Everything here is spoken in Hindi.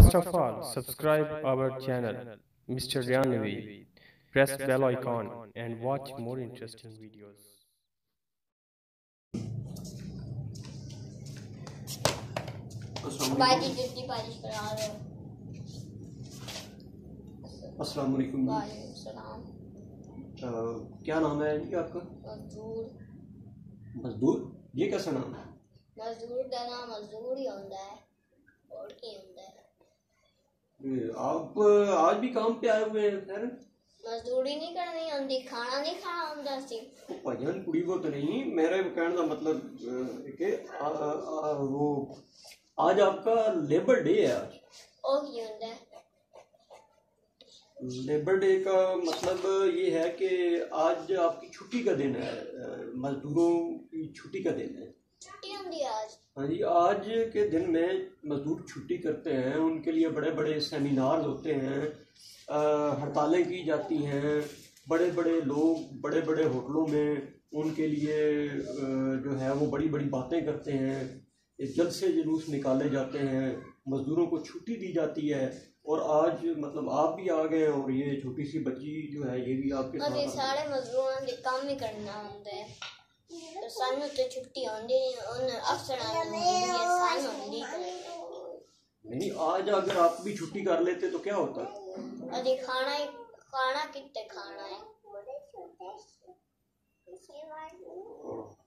First of all, subscribe our channel, Mr. Ranavi. Press bell icon and watch more interesting videos. अस्सलाम वालेकुम। क्या नाम है जी आपका? मजदूर। ये कैसा नाम है? मजदूर का नाम मजदूर ही होता है और क्या होता है? आप आज भी काम पे आए हुए हैं? खैर मजदूरी नहीं करनी होती, खाना नहीं खाना होता सी भजन कुड़ी को तो नहीं, मेरे कहने का मतलब कि वो आज आपका लेबर डे है। आज और क्या होता है? लेबर डे का मतलब ये है कि आज आपकी छुट्टी का दिन है, मजदूरों की छुट्टी का दिन है। छुट्टी होती है आज? हाँ जी, आज के दिन में मजदूर छुट्टी करते हैं, उनके लिए बड़े बड़े सेमिनार होते हैं, हड़तालें की जाती हैं, बड़े बड़े लोग बड़े बड़े होटलों में उनके लिए जो है वो बड़ी बड़ी बातें करते हैं, जलसे जुलूस निकाले जाते हैं, मजदूरों को छुट्टी दी जाती है। और आज मतलब आप भी आ गए और ये छोटी सी बच्ची जो है ये भी आपके साथ। सारे मजदूरों ने काम ही करना होता है तो सानू तो छुट्टी होती उन अफसरां होती नहीं, आज अगर आप भी छुट्टी कर लेते तो क्या होता? अरे खाना कितने खाना है।